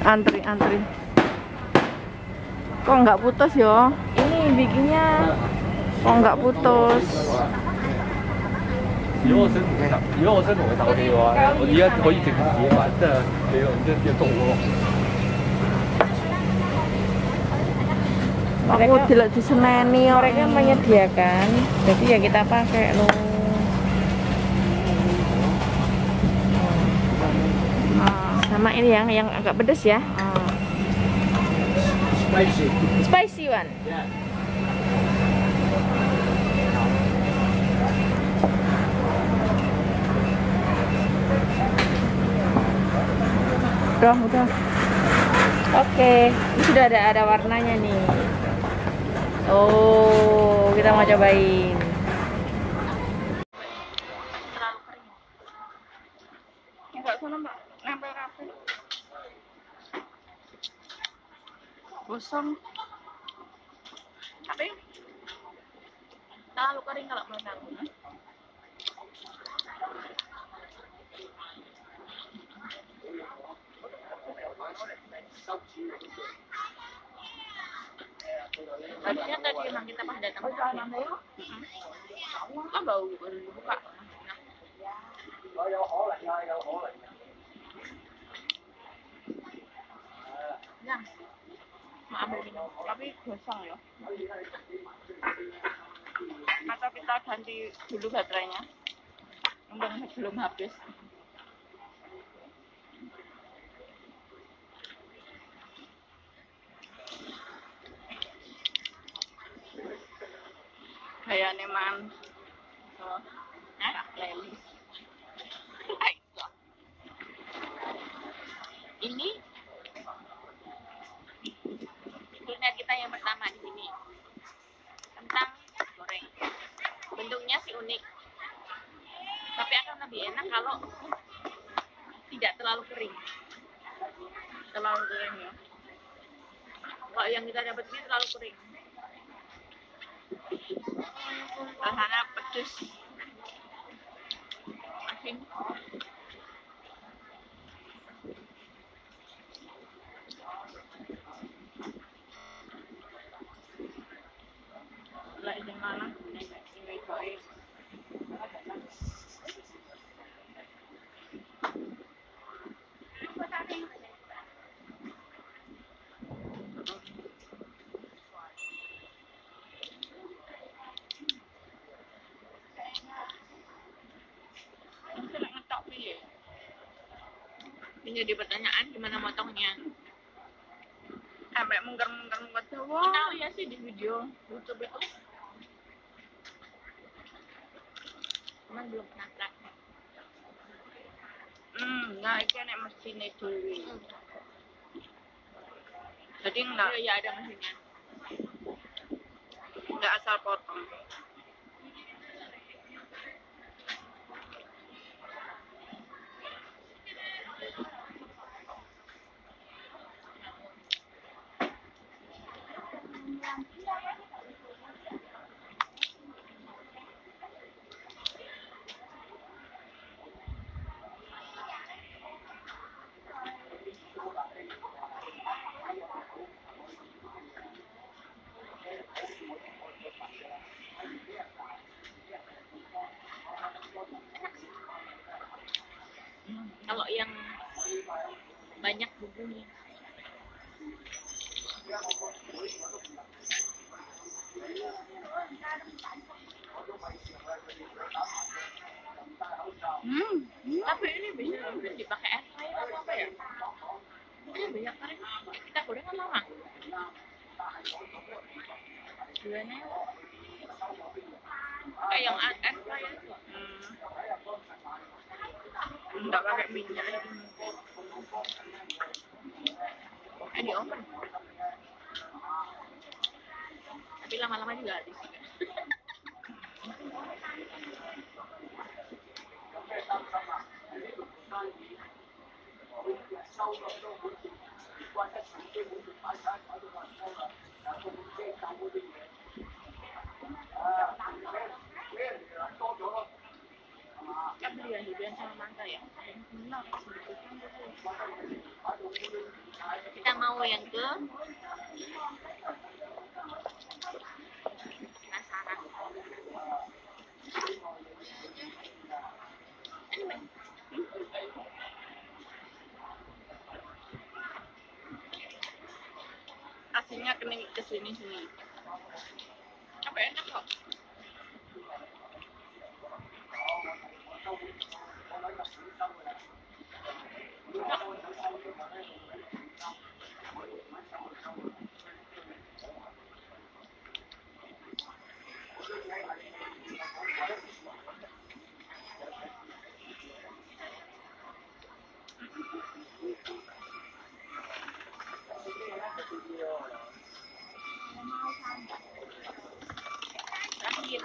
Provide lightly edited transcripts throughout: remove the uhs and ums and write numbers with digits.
Antri. Kok nggak putus yo? Ini bikinnya kok nggak putus? 以後我想同佢鬥氣嘅話咧，我而家可以直接自己買，即係你要動喎。 Aku tidak diseneni. Mereka menyediakan, jadi ya kita pakai loh. Sama ini yang agak pedas ya. Spicy one. Udah. Oke, ini sudah ada warnanya nih. Oh, kita mau cobain. Terlalu kering. Enggak sana mbak, nempel kafe. Gosong. Tapi terlalu kering kalau menurut aku. Harusnya tadi emang kita pas datang kan bau baru dibuka. Ya, mau ambil minum, tapi gosong ya. Atau kita ganti dulu baterainya, belum habis. Kayaknya man, lelis. Ini kuliner kita yang pertama di sini, kentang goreng. Bentuknya sih unik, tapi akan lebih enak kalau tidak terlalu kering. Ya. Kalau yang kita dapat ini terlalu kering. Rasanya pedes, asin. Lại di mana? Ini baik. Ini jadi pertanyaan gimana motongnya. Sampai mungker-mungker Jawa. Kita lihat sih di video YouTube itu. Cuman belum pernah praktek. Nah itu nek mesinnya dulu. Jadi enggak. Iya ada mesinnya. Enggak asal potong. Kalau yang banyak bumbunya. Tapi ini bisa dipakai air fryer atau apa ya? Ini banyak kali kita goreng kan lama. Gimana? Kayak yang air fryer. Enggak pakai minyak ini. Di oven. Tapi lama-lama juga habis. Beli durian sama mangga ya. Kita mau yang ke penasaran. Aslinya ke sini. Apa enak kok? Terakhir.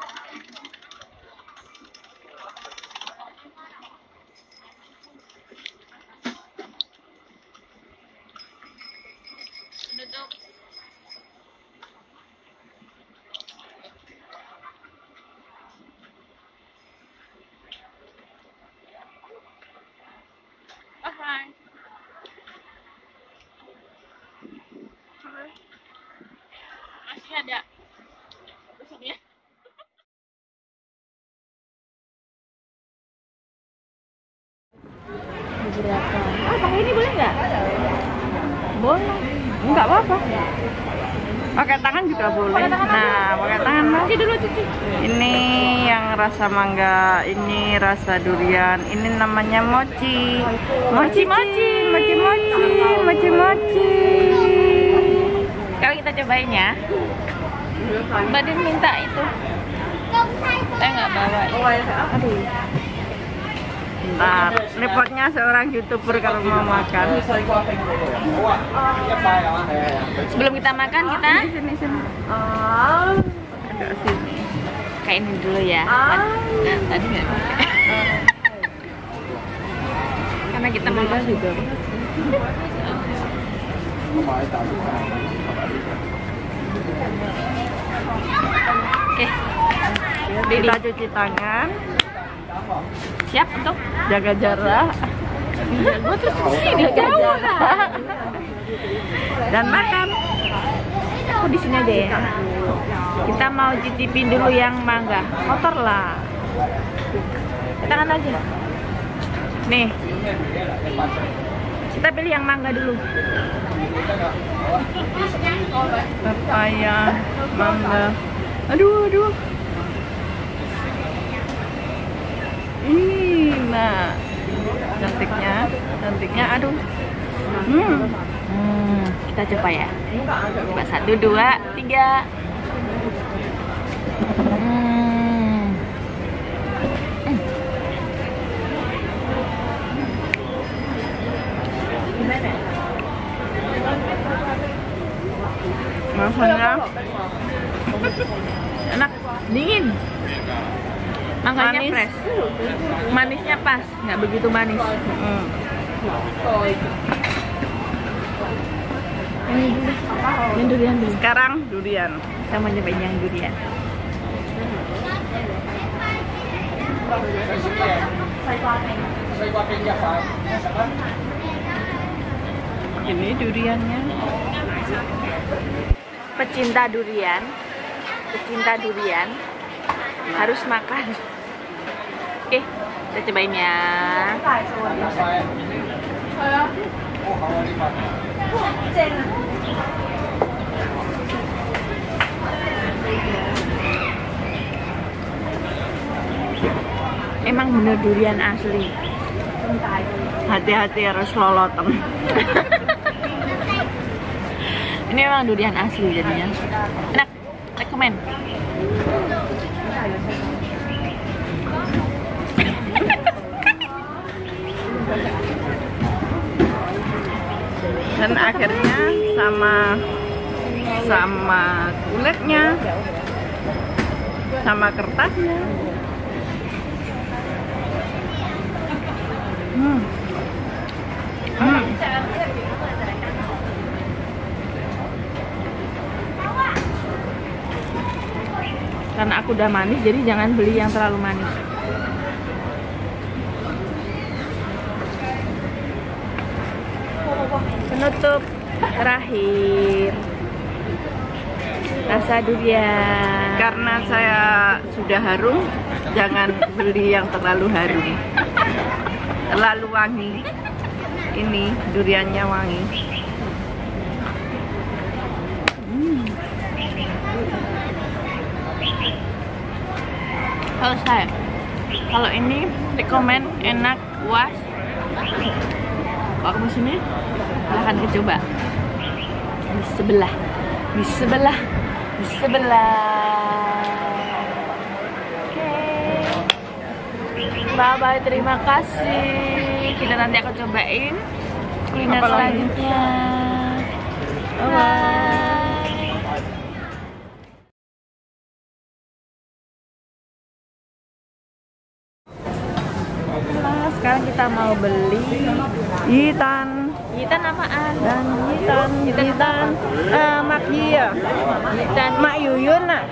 Duduk. Oh, hai. Masih ada. Besoknya. Beberapa. Ah, pakai ini boleh nggak? Boleh. Nggak apa-apa. Pakai tangan juga boleh. Pakai tangan pakai tangan mas. Cuci dulu cuci. Ini yang rasa mangga, ini rasa durian, ini namanya mochi. Mochi. Sekarang kita cobain ya. Mbak Din minta itu. Saya nggak bawa. Aduh. Bentar, repotnya seorang YouTuber kalau mau makan. Sebelum kita makan kita sini. Agak sini. Kayak ini dulu ya. Tadi nggak. Karena kita mau makan juga. Oke. Kita cuci tangan. Siap untuk jaga jarak. Gua terus sini jauh. Dan makan. Aku di sini aja ya. Kita mau cicipin dulu yang mangga. Kotor lah. Tangan aja. Nih. Kita pilih yang mangga dulu. Pepaya, mangga. Aduh. Nah, cantiknya, aduh. Kita coba ya. Coba 1, 2, 3. Rasanya enak, dingin. Mangganya fresh, manisnya pas, nggak begitu manis. Yang durian dulu. Sekarang durian. Kita mau nyobain yang durian. Ini duriannya. Pecinta durian harus makan. Oke, kita cobain ya. Emang bener durian asli. Hati-hati harus loloten. Ini emang durian asli jadinya. Enak, rekomen. Dan akhirnya sama kulitnya, sama kertasnya. Karena aku udah manis, jadi jangan beli yang terlalu manis. penutup terakhir rasa durian. Karena saya sudah harum, jangan beli yang terlalu harum, terlalu wangi. Ini duriannya wangi. Kalau ini rekomen, enak, puas. Kalau kamu sini, silahkan coba. Di sebelah. Oke. Bye bye, terima kasih. Kita nanti akan cobain kuliner selanjutnya. Bye bye. Sekarang kita mau beli Yitan apaan? Dan Yitan Makia Mak Yuyun nak.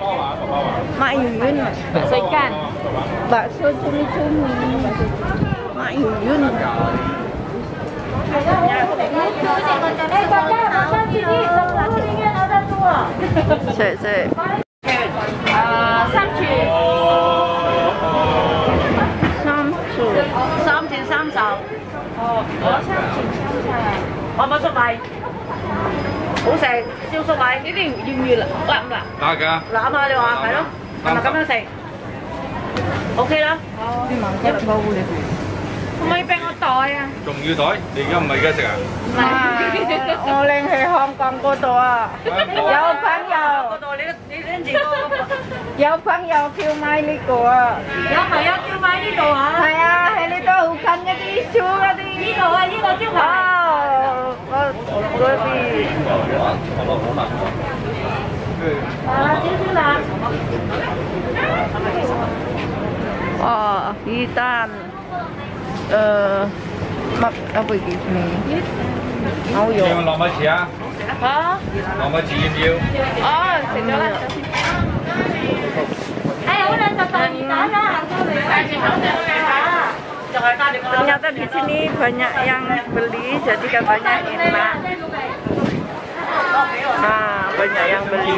Bakso ikan, bakso cumi-cumi Mak Yuyun. 我冇粟米，好食，燒粟米呢啲要唔要辣唔辣？ 辣㗎。 辣啊嘛，你話係咯，係咪咁樣食 ？OK 啦。可唔可以俾我袋啊？ 仲要袋？你而家唔係而家食啊？ 唔係，我拎去香港嗰度啊。有朋友嗰度，你拎住個。有朋友叫買呢個啊。有朋友叫買呢度啊？係啊，喺呢度好近一啲燒嗰啲。呢度啊，呢個招牌。嗰啲。少辣。 Oh, Yitan. Apa ini? Mau yo. 要落米糍啊？ 嚇？ 落米糍要唔要？ 哦，食咗啦。 好靚就大魚蛋啦，行過嚟啊！ Ternyata di sini banyak yang beli, jadi katanya enak. Nah, banyak yang beli.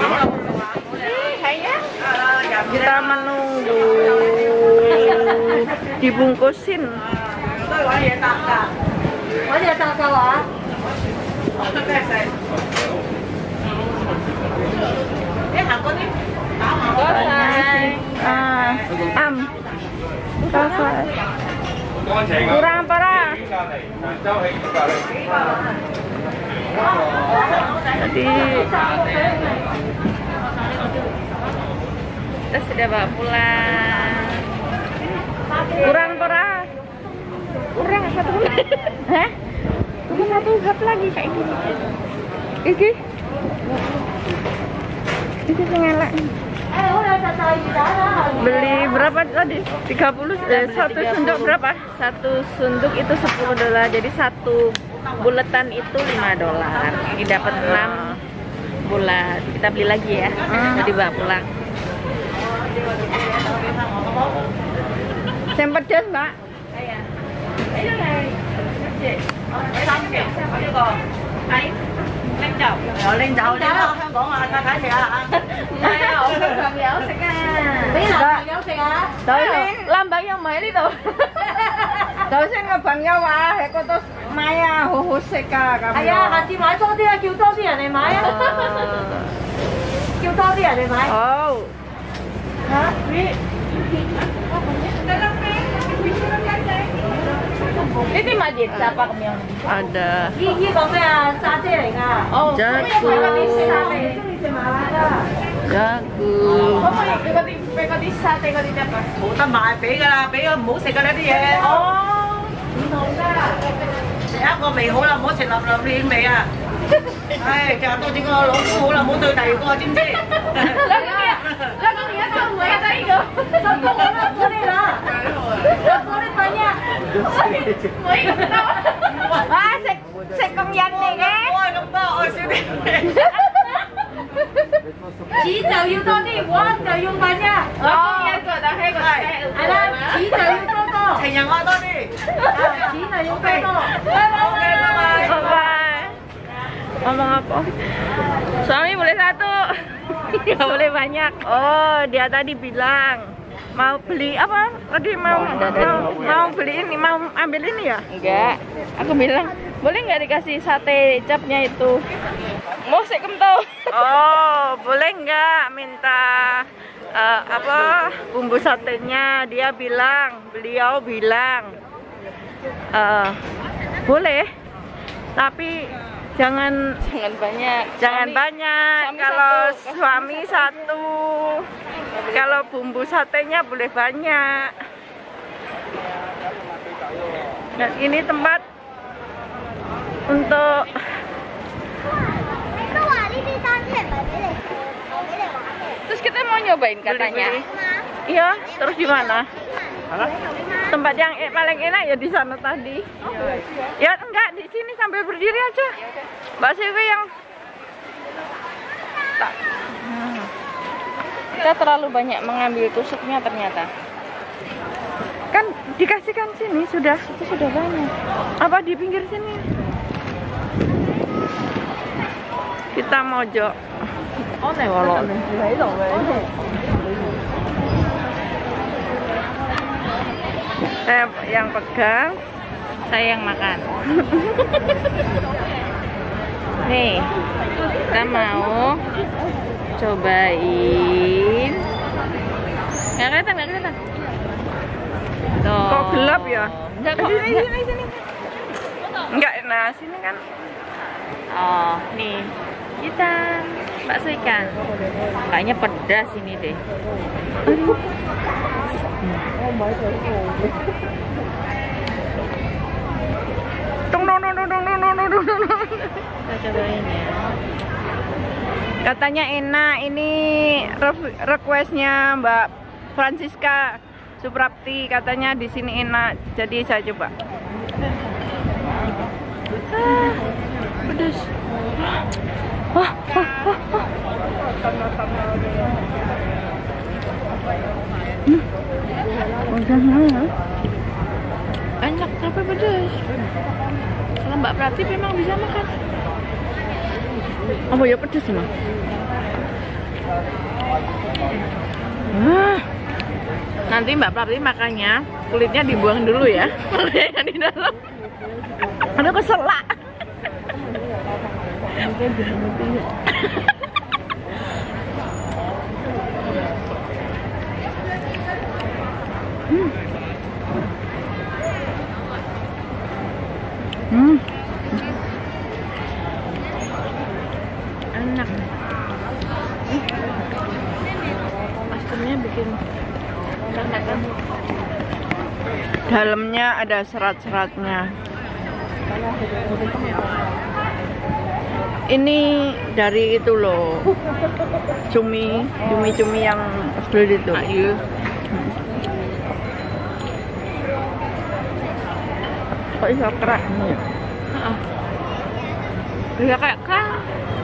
Kita menunggu dibungkusin. Selesai. Kurang parah. Jadi kita sudah bawa pulang. Kurang parah. Kurang satu. Hah? Tunggu satu hap lagi kayak gini. Iki sengelak. Beli berapa tadi? 30 satu sunduk berapa? Satu sunduk itu $10. Jadi satu buletan itu $5. Ini dapat 6 bulat. Kita beli lagi ya. Jadi bawa pulang. Yang pedas, Mbak? Iya. Lên chậu. Rồi lên chậu đi đó,香港啊，太太食啊。 唔係啊，我同朋友食啊。 俾男朋友食啊？ 男朋友唔喺呢度。 頭先個朋友話喺嗰度買啊，好好食㗎咁。係啊，下次買多啲啊，叫多啲人嚟買啊。叫多啲人嚟買。 好。 嚇？呢啲咪熱雜啊咁樣。 Ada. 呢個咩啊？沙姐嚟㗎。哦。 Jagung. 中意食麻辣㗎。 Jagung. 可唔可以俾嗰啲沙爹嗰啲汁啊？冇得賣俾㗎啦，俾咗唔好食㗎呢啲嘢。哦，唔好㗎。食一個味好啦，唔好食立立亂味啊！唉，嫁多啲個老公好啦，唔好對第二個，知唔知？老公而家都唔會啊，第二個。老公我都唔嗰啲啦。老公啲粉呀。唔可以咁多。哇！食咁印嚟嘅。我係咁多，我少啲。錢就要多啲，碗就要粉呀。老公一個就係個係啦，錢就要多多。情人愛多啲。錢就要多多。拜拜。拜拜。 Ngomong apa? Suami boleh satu. Nggak boleh banyak. Oh, dia tadi bilang mau beli apa? Tadi mau beli ini, mau ambil ini ya? Enggak. Aku bilang, boleh nggak dikasih sate capnya itu? Mau sih kentau. Oh, boleh nggak minta apa bumbu satenya? Beliau bilang boleh, tapi jangan banyak. Kalau suami satu, kalau bumbu satenya boleh banyak. Dan ini tempat untuk terus kita mau nyobain katanya. Iya, terus gimana? Tempat yang paling enak ya di sana tadi. Ya enggak, di sini sambil berdiri aja. Mbak Silvi yang tak. Kita terlalu banyak mengambil tusuknya ternyata. Kan dikasihkan sini sudah, itu sudah banyak. Apa di pinggir sini? Kita mojok. Oh, nih walok nih. Yang pegang, saya yang makan. Nih, kita mau cobain. Nggak kelihatan. Tuh. Kok gelap ya? Sini. Enggak, nah sini kan. Oh, nih kita bakso ikan. Kayaknya pedas ini deh. Kita cobain ya. Katanya enak. Ini requestnya Mbak Francisca Suprapti. Katanya di sini enak. Jadi saya coba. Pedas. Enak tapi pedas. Kalau Mbak Prati memang bisa makan. Oh ya pedas mah. Nanti Mbak Prati makannya kulitnya dibuang dulu ya. Kulitnya di dalam. Aduh keselak. Enak. Pastinya bikin makan. Dalamnya ada serat-seratnya. Ini dari itu loh, cumi yang beli itu. Ayo. Kok bisa kerak nih? Ya kayak kerak.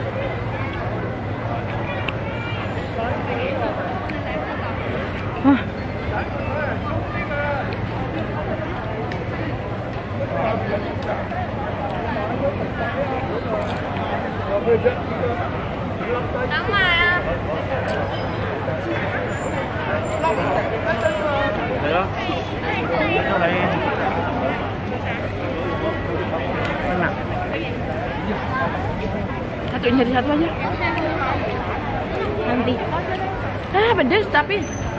Sama ya. Enak. Satuin jadi satu aja. Nanti. Pedas tapi.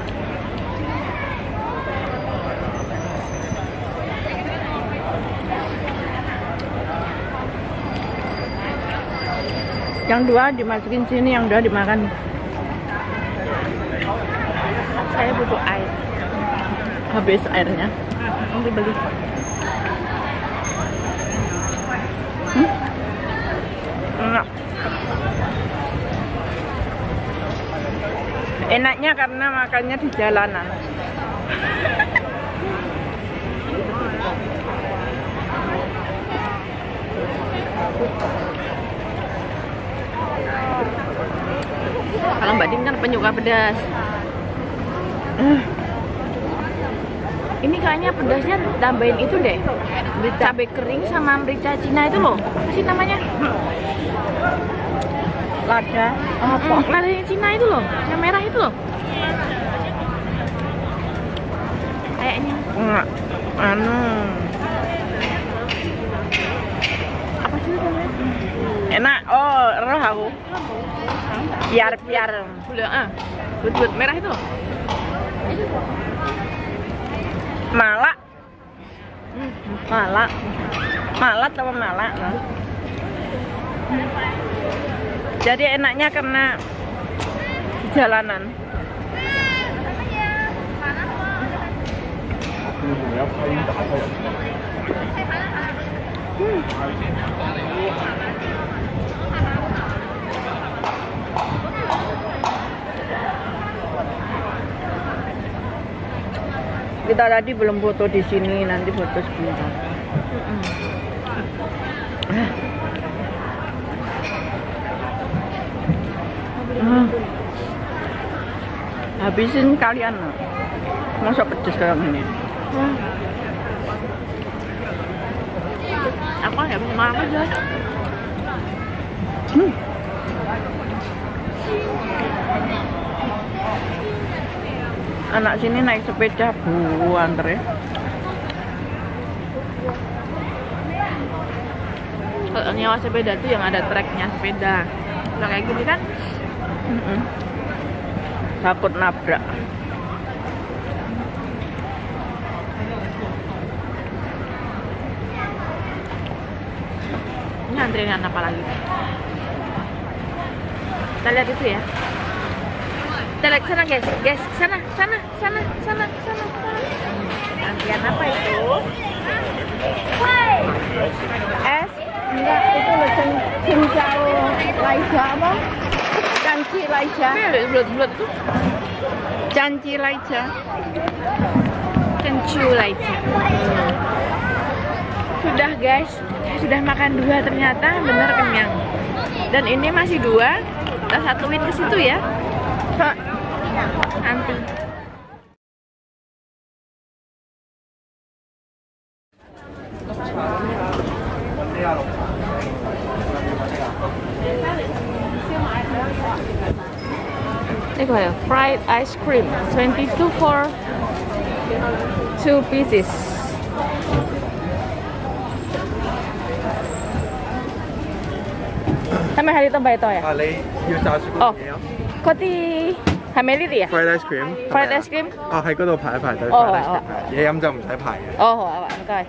Yang dua dimasukin sini, yang dua dimakan. Saya butuh air. Habis airnya. Nanti beli. Enak. Enaknya karena makannya di jalanan. Kalau Mbak Din kan penyuka pedas. Ini kayaknya pedasnya tambahin itu deh, cabai kering sama merica Cina itu loh. Apa sih namanya? Lada. Apa? Lada yang Cina itu loh, yang merah itu loh. Kayaknya. Enggak. Apa sih namanya? Enak. Oh, roh aku. Biar. Udah, but merah itu loh. Malak. Malak apa malak? Jadi enaknya karena di jalanan. Kita tadi belum foto di sini, nanti foto sebentar. Habisin kalian, masa pedes kayak gini. Aku nggak bisa makan aja. Anak sini naik sepeda bu antre. Kalau nyewa sepeda tuh yang ada treknya sepeda. Kalau kayak gini kan Takut nabrak. ini antrian apa lagi? Kita lihat itu ya. Kita lihat sana guys, sana. Antrian apa itu? Es? Enggak, itu loh cincau laija apa? Canci laija. Bulat itu. Canci laija. Kencu laija. Sudah guys, saya sudah makan 2 ternyata bener kenyang. Dan ini masih 2, kita satuin ke situ ya. Nanti. Ini apa ya? Fried ice cream, 22 for 2 pieces. Sampai hari itu bayar ya? 你要炸雪糕嘢啊嗰啲係咪呢啲啊 ？Fried ice cream。 ？Fried ice cream？ 啊，喺嗰度排一排隊。 哦 fried ice 好 cream 嘢飲就唔使排嘅。 Oh, oke.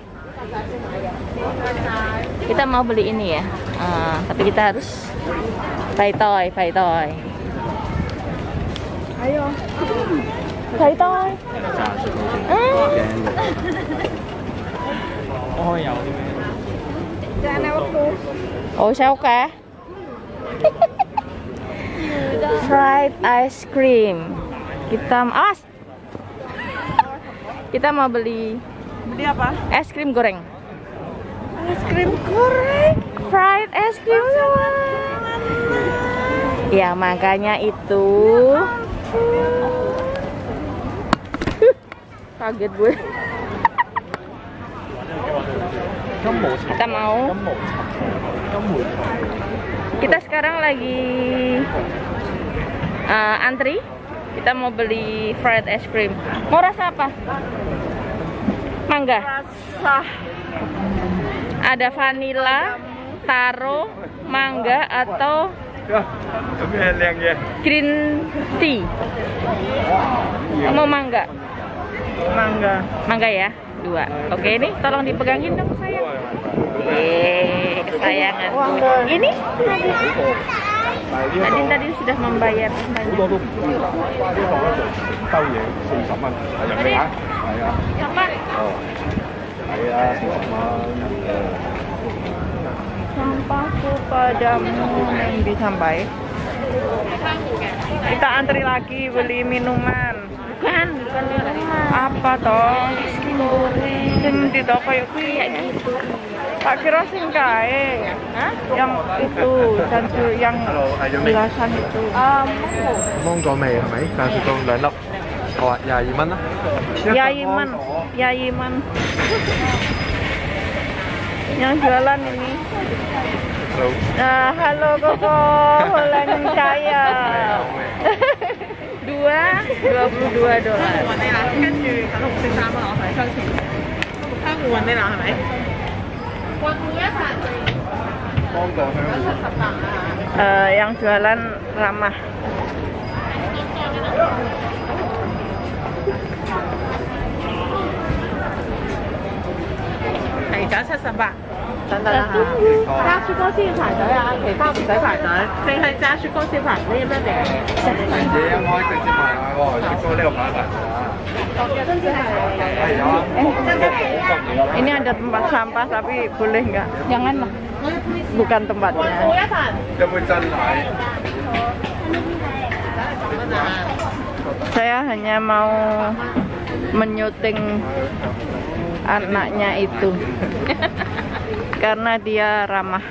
Kita mau beli ini ya, tapi kita harus buy toy. Ayo. Buy toy. 炸雪糕先。我可以有啲咩？ Jangan waktu. Oh, oke. Fried ice cream. Kita mau beli apa? es krim goreng. Es krim goreng. Fried ice cream. Ya, makanya itu. Kaget gue. Kita mau. Kita sekarang lagi antri. Kita mau beli fried ice cream. Mau rasa apa? Mangga. Rasa Ada vanilla, taro, mangga atau green tea. Mau mangga? Mangga ya, 2. Oke, ini tolong dipegangin dong sayang. Kesayangan. Ini tadi sudah membayar semuanya. Apa? sampahku padamu yang disampai. Kita antri lagi beli minuman. Bukan minuman. Apa toh? Es krim goreng. Sing di toko yuk Kayak gitu. tak kira sing kae. Hah? Yang itu cancur yang belasan itu. 芒果味係咪？炸雪糕2粒。 好啊，22蚊啦。 Yaiman, Yaiman. Yang jualan ini. Halo. Halo Koko, Holland saya. 22 dolar. 換你啦，跟住等綠色衫啊，我睇雙錢。香港揾你啦，係咪？ Yang jualan ramah. 係搞78。等等啦嚇，揸雪糕先要排隊啊，其他唔使排隊，淨係揸雪糕先排。你有咩名？ 姐開直接排喎，雪糕呢個排一排啊。 Ini ada tempat sampah tapi boleh nggak? Janganlah. Bukan tempatnya. 有冇真奶？ Saya hanya mau menyuting anaknya itu karena dia ramah.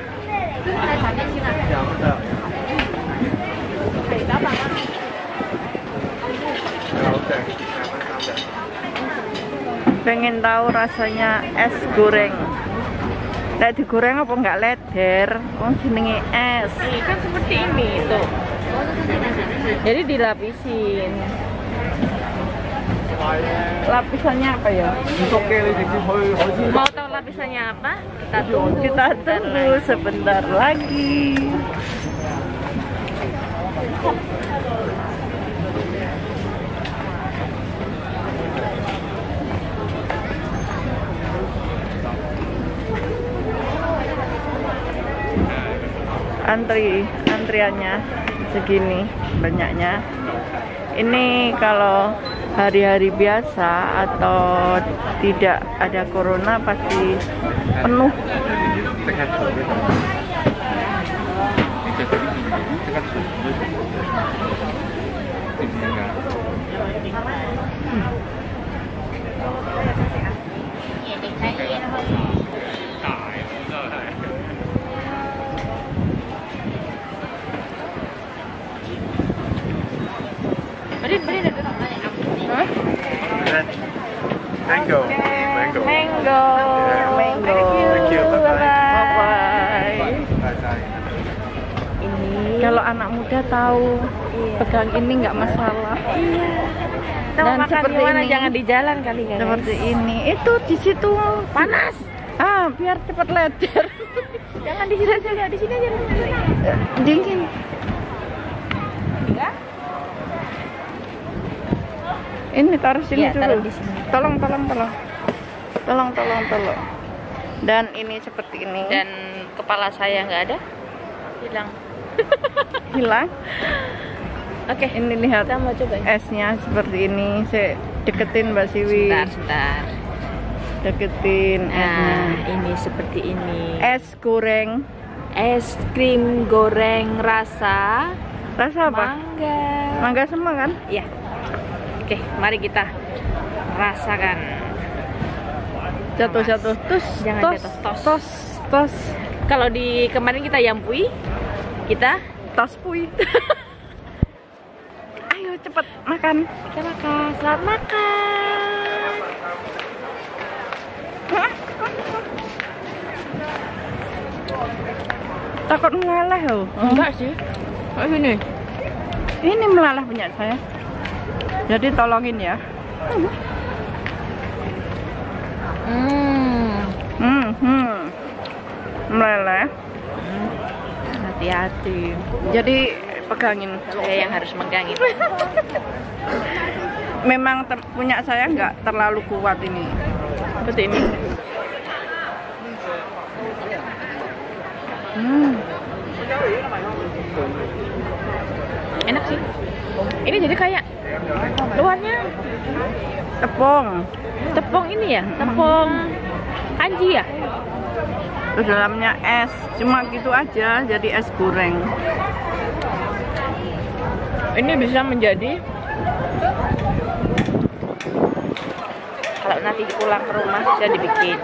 Pengen tahu rasanya es goreng. Lek digoreng apa nggak leder? Oh jenenge es. Kan seperti ini tuh. Jadi dilapisin. Lapisannya apa ya? Mau tahu lapisannya apa? Kita tunggu. Kita tunggu sebentar lagi. Antriannya segini banyaknya. Ini kalau hari-hari biasa atau tidak ada corona pasti penuh. Mango. Mango. Mango. Mango. Thank you. Bye-bye. Ini Kalau anak muda tahu pegang ini nggak masalah. kita mau Dan makan seperti gimana? ini. Jangan di jalan kali guys. Seperti ini. Itu di situ Panas. biar cepat leder. Jangan di sini aja, di sini aja. Dingin. Enggak? Ini taruh sini Iya, dulu. taruh di sini. Tolong. Dan ini seperti ini. Dan kepala saya nggak ada. Hilang. Hilang. Oke. Ini lihat Kita mau coba. esnya seperti ini. Saya deketin Mbak Siwi. Sebentar. Deketin esnya. Nah, ini seperti ini. Es goreng. Es krim goreng rasa Rasa apa? mangga. Mangga semua kan? Iya. Oke, mari kita rasakan. Jatuh. Tus. Jangan tos, jatuh. Tos. Kalau di kemarin kita yampui, kita Tos pui. Ayo cepet makan. kita makan. Selamat makan. Takut meleleh loh. Enggak sih. Oh ini. Ini meleleh punya saya. Jadi tolongin ya. Meleleh. Hati-hati. Jadi pegangin. Saya yang harus megang itu. Memang punya saya nggak terlalu kuat ini. Seperti ini. Enak sih. Ini jadi kayak luarnya Tepung ini ya, tepung kanji ya. Terus dalamnya es, cuma gitu aja, jadi es goreng. Ini bisa menjadi kalau nanti pulang ke rumah bisa dibikin.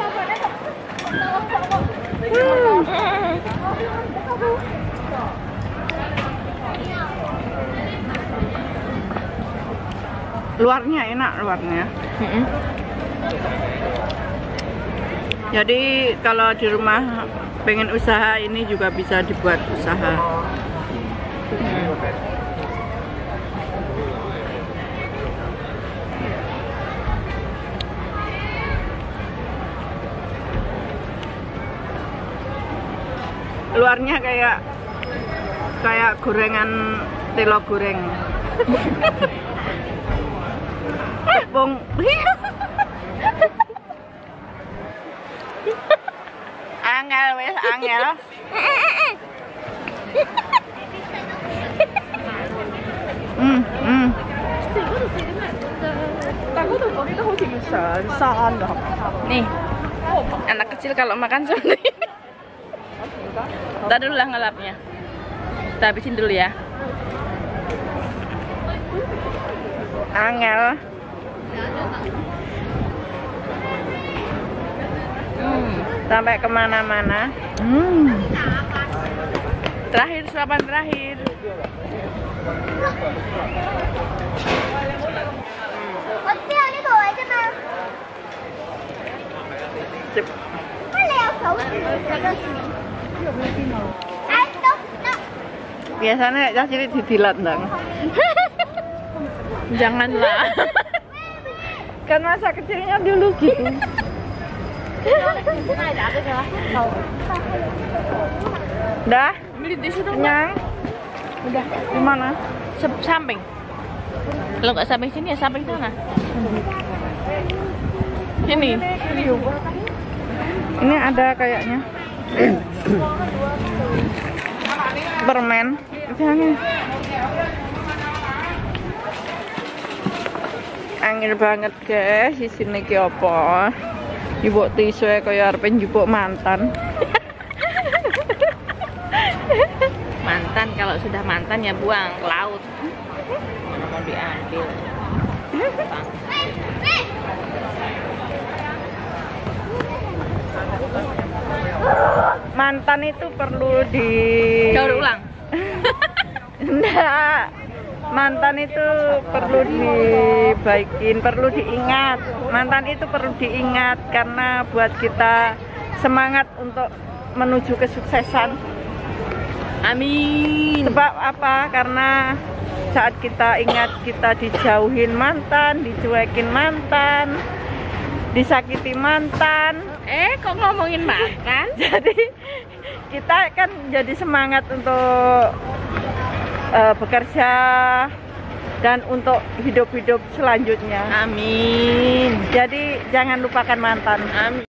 Luarnya enak, luarnya. Jadi kalau di rumah pengen usaha ini juga bisa dibuat usaha. Luarnya kayak gorengan telo goreng. Tepung. Angel wes angel. Nih, anak kecil kalau makan seperti ini. Ntar dulu lah ngelapnya. Kita habisin dulu ya. Angel. Sampai kemana-mana. Terakhir, suapan terakhir. Sip. Biasanya cah cilik didilat dong. Janganlah. Kan masa kecilnya dulu gitu. Udah? Beli tisu dong. Kenyang? Udah. Di mana? Samping. Kalau nggak samping sini ya samping sana. Ini. Ini ada kayaknya. Permen. Ini. Angel banget guys, di sini ki apa? Ibu tisu kaya arep njupuk mantan. Mantan kalau sudah mantan ya buang ke laut. Mana mau diambil. Mantan itu perlu di Daur ulang. Enggak. Mantan itu perlu dibaikin, perlu diingat. Mantan itu perlu diingat karena buat kita semangat untuk menuju kesuksesan. Amin. Sebab apa? Karena saat kita ingat kita dijauhin mantan, dicuekin mantan, disakiti mantan. Kok ngomongin mantan? Jadi kita kan jadi semangat untuk bekerja dan untuk hidup-hidup selanjutnya. Amin. Jadi jangan lupakan mantan. Amin.